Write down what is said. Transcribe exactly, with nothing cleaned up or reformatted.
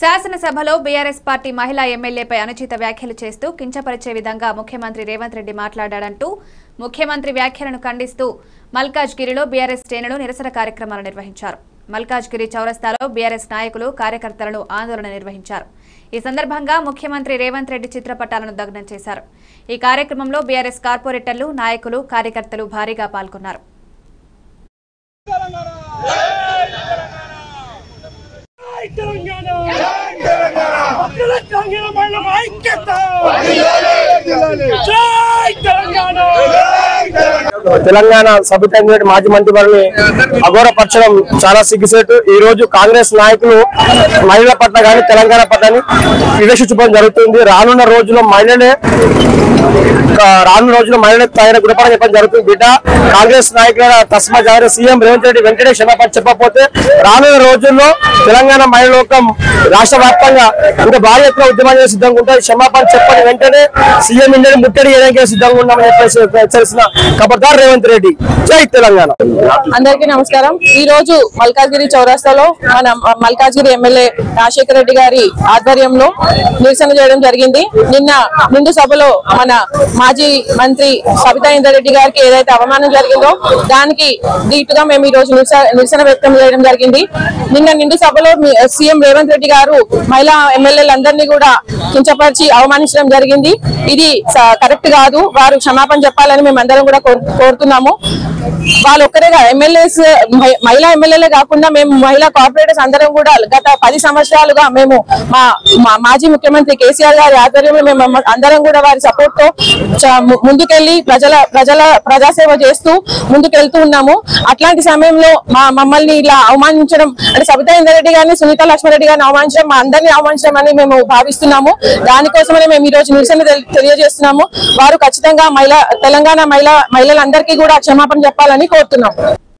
శాసనసభలో BRS party మహిళా ఎమ్మెల్యేపై అనుచిత వ్యాఖ్యలు చేస్తూ కించపరిచే విధంగా ముఖ్యమంత్రి రేవంత్ రెడ్డి మాట్లాడాడంటూ ముఖ్యమంత్రి వ్యాఖ్యలను ఖండిస్తూ మల్కాజ్గిరిలో బీఆర్ఎస్ శ్రేణులు నిరసన కార్యక్రమాలు నిర్వహించారు. మల్కాజ్గిరి చౌరస్తాలో బీఆర్ఎస్ నాయకులు కార్యకర్తలను ఆందోళన నిర్వహించారు. ఈ సందర్భంగా ముఖ్యమంత్రి రేవంత్ రెడ్డి చిత్రపటాలను దగ్ధం చేశారు. ఈ కార్యక్రమంలో బీఆర్ఎస్ కార్పొరేటర్లు, నాయకులు, కార్యకర్తలు భారీగా పాల్గొన్నారు. తెలంగాణ సభ్యుత మాజీ మంత్రివర్ని అఘోరపరచడం చాలా సిగ్గుసేటు. ఈ రోజు కాంగ్రెస్ నాయకులు మహిళల పట్ల కానీ తెలంగాణ పట్ల వివక్ష చూపడం జరుగుతుంది. రానున్న రోజుల్లో మహిళలే రానున్న రోజుల్లో మహిళలకు తగిన గుణపాఠం చెప్పడం జరుగుతుంది. బిడ్డ కాంగ్రెస్ నాయకుల తస్మా జాగ్రత్త. సీఎం రేవంత్ రెడ్డి వెంటనే క్షమాపణ చెప్పకపోతే రానున్న రోజుల్లో తెలంగాణ మహిళ లోకం రాష్ట్ర వ్యాప్తంగా ఇంకా భారీ ఎత్తున ఉద్యమాలు సిద్ధంగా ఉంటాయి. క్షమాపణ చెప్పని వెంటనే సీఎం ఇండియా ముట్టడి చేయడానికి సిద్ధంగా ఉన్నామని చెప్పేసి హెచ్చరిస్తున్న ఖబర్దార్ రేవంత్ రెడ్డి. జై తెలంగాణ. అందరికీ నమస్కారం. ఈ రోజు మల్కాజ్గిరి చౌరస్తాలో మన మల్కాజ్గిరి ఎమ్మెల్యే రాజశేఖర రెడ్డి గారి ఆధ్వర్యంలో నిరసన చేయడం జరిగింది. నిన్న నిండు సభలో మన మాజీ మంత్రి సబితా ఇంద్రారెడ్డి గారికి ఏదైతే అవమానం జరిగిందో దానికి దీటుగా మేము ఈ రోజు నిరసన వ్యక్తం చేయడం జరిగింది. నిన్న నిండు సభలో సీఎం రేవంత్ రెడ్డి గారు మహిళా ఎమ్మెల్యేలందరినీ కూడా కించపరిచి అవమానించడం జరిగింది. ఇది కరెక్ట్ కాదు. వారు క్షమాపణ చెప్పాలని మేము అందరం కూడా కోరుతున్నాము. వాళ్ళు ఒక్కరేగా ఎమ్మెల్యేస్ మహిళా ఎమ్మెల్యేలే కాకుండా మేము మహిళా కార్పొరేటర్స్ అందరం కూడా గత పది సంవత్సరాలుగా మేము మా మాజీ ముఖ్యమంత్రి కేసీఆర్ గారి ఆధ్వర్యంలో మేము అందరం కూడా వారి సపోర్ట్ తో ముందుకెళ్లి ప్రజల ప్రజల ప్రజాసేవ చేస్తూ ముందుకెళ్తూ ఉన్నాము. అట్లాంటి సమయంలో మా మమ్మల్ని ఇలా అవమానించడం అంటే సబితా ఇంద్రారెడ్డి గారిని, సునీతా లక్ష్మారెడ్డి గారిని అవమానించడం, మా అందరినీ అవమానించడం అని మేము భావిస్తున్నాము. దానికోసమనే మేము ఈ రోజు నిరసన తెలియజేస్తున్నాము. వారు ఖచ్చితంగా మహిళా తెలంగాణ మహిళా మహిళలందరికీ కూడా క్షమాపణ చెప్పాలని కోరుతున్నాం.